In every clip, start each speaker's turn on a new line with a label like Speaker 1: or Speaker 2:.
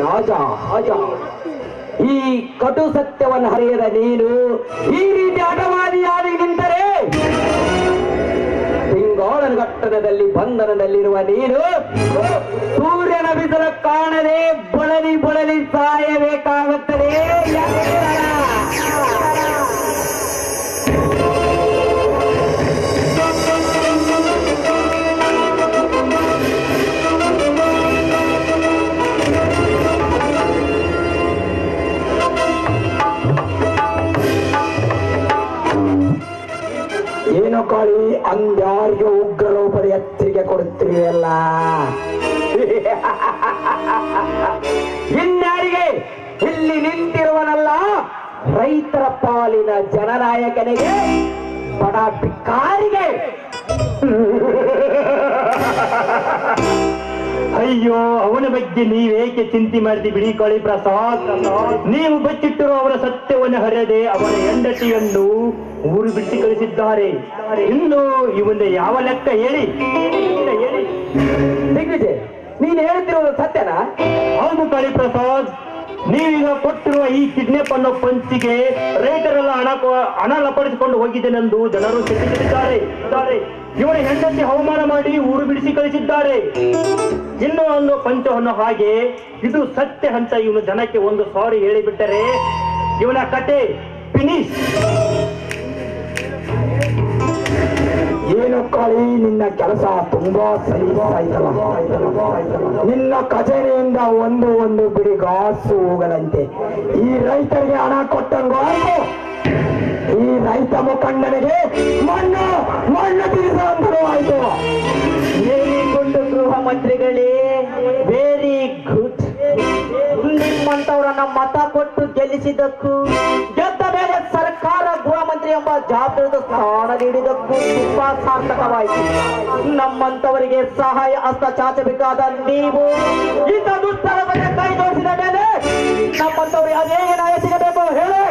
Speaker 1: ರಾಜ ಈ ಕಟು ಸತ್ಯವನ್ನು ಹರಿಯದ ನೀನು ಈ ರೀತಿ ಹಠವಾದಿಯಾಗಿ ನಿಂತರೆ ತಿಂಗೋಳನ ಘಟ್ಟನದಲ್ಲಿ ಬಂಧನದಲ್ಲಿರುವ ನೀನು ಸೂರ್ಯನ ಬಿಸಿಲ ಕಾಣದೆ ಬಳಲಿ ಸಾಯಬೇಕಾಗುತ್ತದೆ. ಏನು ಕಾಳಿ ಅಂದ್ಯಾರಿಗೆ ಉಗ್ರರೂಪದ ಎಚ್ಚರಿಕೆ ಕೊಡುತ್ತೀವಿಯಲ್ಲ, ಇನ್ಯಾರಿಗೆ ಇಲ್ಲಿ ನಿಂತಿರುವನಲ್ಲ ರೈತರ ಪಾಲಿನ ಜನನಾಯಕನಿಗೆ ಬಡ ಭಿಕಾರಿಗೆ.
Speaker 2: ಅಯ್ಯೋ, ಅವನ ಬಗ್ಗೆ ನೀವೇಕೆ ಚಿಂತೆ ಮಾಡ್ತಿ ಬಿಡಿ ಕಾಳಿ ಪ್ರಸಾದ್. ನೀವು ಬಚ್ಚಿಟ್ಟಿರುವ ಅವರ ಸತ್ಯವನ್ನು ಹರಿಯದೆ ಅವರ ಹೆಂಡತಿಯನ್ನು ಊರು ಬಿಟ್ಟು ಕಳಿಸಿದ್ದಾರೆ. ಇನ್ನು ಇವನ್ನ ಯಾವ ಲೆಕ್ಕ ಹೇಳಿ.
Speaker 1: ದಿಗ್ವಿಜಯ್, ನೀನು ಹೇಳ್ತಿರೋದು ಸತ್ಯನಾ?
Speaker 2: ಹೌದು ಕಾಳಿ ಪ್ರಸಾದ್, ನೀವೀಗ ಕೊಟ್ಟಿರುವ ಈ ಕಿಡ್ನಾಪ್ ಅನ್ನೋ ಪಂಚಿಗೆ ರೈತರೆಲ್ಲ ಹಣ ಲಪಡಿಸಿಕೊಂಡು ಹೋಗಿದ್ದೇನೆಂದು ಜನರು ತಿಳಿಸಿದ್ದಾರೆ. ಇವರ ಹೆಂಡತಿ ಅವಮಾನ ಮಾಡಿ ಊರು ಬಿಡಿಸಿ ಕಳಿಸಿದ್ದಾರೆ. ಇನ್ನು ಒಂದು ಪಂಚವನ್ನು ಹಾಗೆ ಇದು ಸತ್ಯ ಅಂತ ಇವನು ಜನಕ್ಕೆ ಒಂದು ಸಾರಿ ಹೇಳಿಬಿಟ್ಟರೆ ಇವನ ಕತೆ ಫಿನಿಶ್.
Speaker 1: ಏನು ಕಾಳಿ, ನಿನ್ನ ಕೆಲಸ ತುಂಬಾ ಸರಿ ಆಯ್ತಲ್ಲ. ನಿನ್ನ ಖಜಾನೆಯಿಂದ ಒಂದು ಬಿಡಿ ಗಾಸು ಹೋಗದಂತೆ ಈ ರೈತರಿಗೆ ಹಣ ಕೊಟ್ಟಂಗು ಆಯ್ತು. ಈ ರೈತ ಮುಖಂಡನಿಗೆ ಮಣ್ಣು ತಿಳಿಸುವಂತರೂ ಆಯ್ತು. ವೆರಿ ಗುಡ್ ಗೃಹ ಮಂತ್ರಿಗಳೇ, ವೆರಿ ಗುಡ್. ನಿಮ್ಮಂತವರನ್ನ ಮತ ಕೊಟ್ಟು ಗೆಲ್ಲಿಸಿದ್ದಕ್ಕೂ ಗೆದ್ದ ಮೇಲೆ ಸರ್ಕಾರ ಗೃಹ ಮಂತ್ರಿ ಎಂಬ ಜವಾಬ್ದಾರಿದ ಸ್ಥಾನ ನೀಡಿದ್ದಕ್ಕೂ ತುಂಬಾ ಸಾರ್ಥಕವಾಯಿತು. ನಮ್ಮಂತವರಿಗೆ ಸಹಾಯ ಹಸ್ತ ಚಾಚಬೇಕಾದ ನೀವು ಇಂಥ ದುಷ್ಟರ ಬಗ್ಗೆ ಕೈ ತೋರಿಸಿದ ಮೇಲೆ ನಮ್ಮಂತವರಿಗೆ ಅದೇ ನ್ಯಾಯ ಸಿಗಬೇಕು ಹೇಳಿ.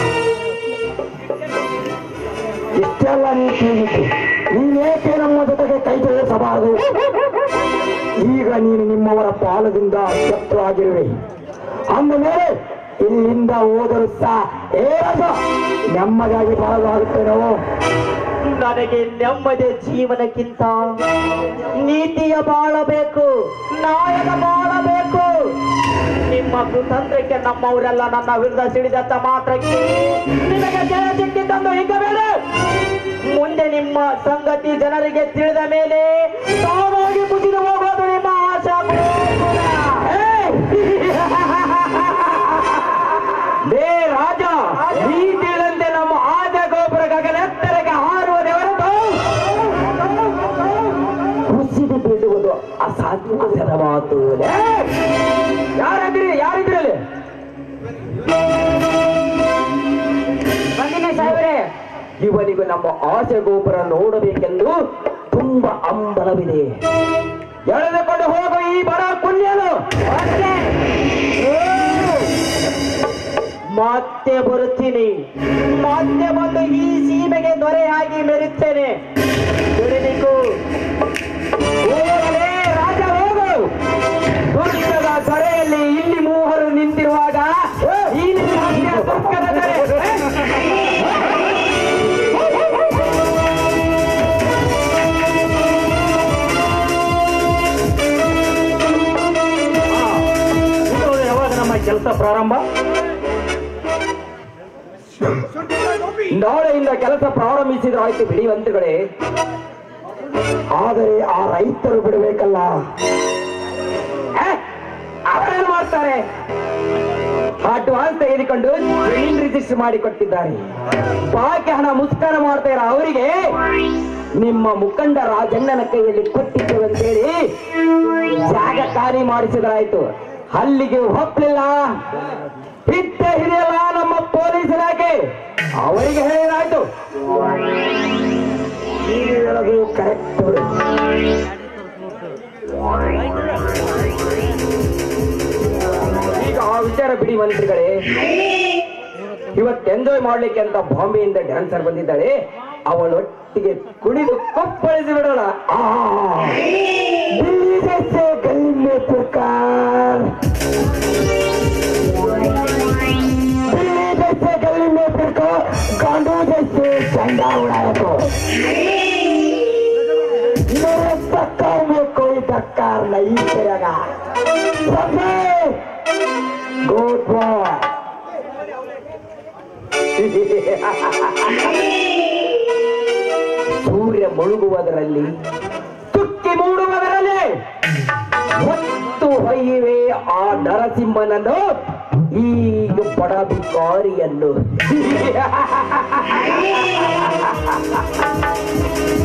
Speaker 1: ಇಷ್ಟೆಲ್ಲ ನೀನೇಕೆ ನಮ್ಮ ಜೊತೆಗೆ ಕೈ ಜೋಡಿಸಬಾರದು? ಈಗ ನೀನು ನಿಮ್ಮವರ ಪಾಲದಿಂದ ಶತ್ರು ಆಗಿರುವೆ ಅಂದ ಮೇಲೆ ಇಲ್ಲಿಂದ ಹೋದರೂ ನೆಮ್ಮದಿಯಾಗಿ ಬಾಳಲಾಗುತ್ತೆ. ನಾವು ನನಗೆ ನೆಮ್ಮದಿ ಜೀವನಕ್ಕಿಂತ ನೀತಿಯ ಬಾಳಬೇಕು, ನಾಯಕ ಬಾಳಬೇಕು. ನಿಮ್ಮ ಕುತಂತ್ರಕ್ಕೆ ನಮ್ಮವರೆಲ್ಲ ನನ್ನ ವಿರುದ್ಧ ಸಿಡಿದಂತ ಮಾತ್ರಕ್ಕೆ ನಿಮಗೆ ಜಯ ಸಿಕ್ಕಿದ್ದನ್ನು ಈಗ ಬೇರೆ ಮುಂದೆ ನಿಮ್ಮ ಸಂಗತಿ ಜನರಿಗೆ ತಿಳಿದ ಮೇಲೆ ತಾವಾಗಿ ಮುಗಿದು ಹೋಗೋದು ನಿಮ್ಮ ಆಶಾ. ಬೇ ರಾಜ, ಈ ತಿಳಿದಂತೆ ನಮ್ಮ ಆದ ಗೋಪುರ ಗಗನೆತ್ತರಕ್ಕೆ ಹಾರುವುದೇ ಹೊರತು ಕುಸಿದು ಬೀಳುವುದು ಅಸಾಧ್ಯದ ಮಾತು. ಯಾರಿದ್ರಲ್ಲಿ ಬಂದಿನಿ ಸಾಹೇಬ್ರೆ, ಇವನಿಗೂ ನಮ್ಮ ಆಸೆ ಗೋಪುರ ನೋಡಬೇಕೆಂದು ತುಂಬಾ ಅಂಬಲವಿದೆ. ಎಳೆದುಕೊಂಡು ಹೋಗು ಈ ಬಡ ಪುಣ್ಯನು. ಮತ್ತೆ ಬರುತ್ತೀನಿ, ಮತ್ತೆ ಬಂದು ಈ ಸೀಮೆಗೆ ದೊರೆಯಾಗಿ ಮೆರುತ್ತೇನೆ. ದುಡಿಲಿಕ್ಕೂ ಹೋಗಲೇ ರಾಜ ಹೋಗು. ದುರ್ಗದ ದೊರೆಯಲ್ಲಿ ಇಲ್ಲಿ ಮೂವರು ನಿಂತಿರುವಾಗ ಈ ದುರ್ಗದ ದೊರೆ
Speaker 2: ಯಾವಾಗ ನಮ್ಮ ಕೆಲಸ ಪ್ರಾರಂಭ?
Speaker 1: ನಾಳೆಯಿಂದ ಕೆಲಸ ಪ್ರಾರಂಭಿಸಿದ್ರೆ ಆಯ್ತು ಬಿಡಿ ಮಂತ್ರಿಗಳೇ. ಆದರೆ ಆ ರೈತರು ಬಿಡಬೇಕಲ್ಲ, ಅವರೇನು ಮಾಡ್ತಾರೆ? ಅಡ್ವಾನ್ಸ್ ತೆಗೆದುಕೊಂಡು ಜಮೀನ್ ರಿಜಿಸ್ಟರ್ ಮಾಡಿ ಕೊಟ್ಟಿದ್ದಾರೆ. ಬಾಕಿ ಹಣ ಮುಸ್ಕಾರ ಮಾಡ್ತಾ ಇರೋ ಅವರಿಗೆ ನಿಮ್ಮ ಮುಖಂಡ ರಾಜಣ್ಣನ ಕೈಯಲ್ಲಿ ಕೊಟ್ಟಿದ್ದೇವೆ ಅಂತೇಳಿ ಜಾಗ ಖಾಲಿ ಮಾಡಿಸಿದ್ರಾಯ್ತು. ಅಲ್ಲಿಗೆ ಒಪ್ಪಲಿಲ್ಲ, ಹಿಟ್ಟೆ ಹಿಡಿಯಲ್ಲ ನಮ್ಮ ಪೊಲೀಸ್ ಇಲಾಖೆ. ಅವರಿಗೆ ಹೇಳಿರಾಯ್ತು. ನೀವು ಹೇಳೋದು ಕರೆಕ್ಟ್. ಈಗ ಆ ವಿಚಾರ ಬಿಡಿ ಮಂತ್ರಿಗಳೇ. ಇವತ್ತು ಎಂಜಾಯ್ ಮಾಡ್ಲಿಕ್ಕೆ ಅಂತ ಬಾಂಬೆಯಿಂದ ಡ್ಯಾನ್ಸರ್ ಬಂದಿದ್ದಾಳೆ. ಅವಳೊಟ್ಟಿಗೆ ಕುಣಿದು ಕೊಪ್ಪಳಿಸಿ ಬಿಡೋಣ. ಗಲ್ಲಿ ಮೇ ತುರ್ಕ दिल्ली जैसे गली में फिर को गांडू जैसे झंडा उड़ाया तो मेरे चक्कर में कोई धक्कार नहीं करेगा। समझे? Good boy. ಸೂರ್ಯ ಮುಳುಗುವುದರಲ್ಲಿ ತುಕ್ಕಿ ಮೂಡುವುದರಲ್ಲಿ ಮತ್ತು ಹೊಯ್ಯಿವೆ ಆ ನರಸಿಂಹನನ್ನು ಈಗ ಪಡಬಿಕಾರಿಯನ್ನು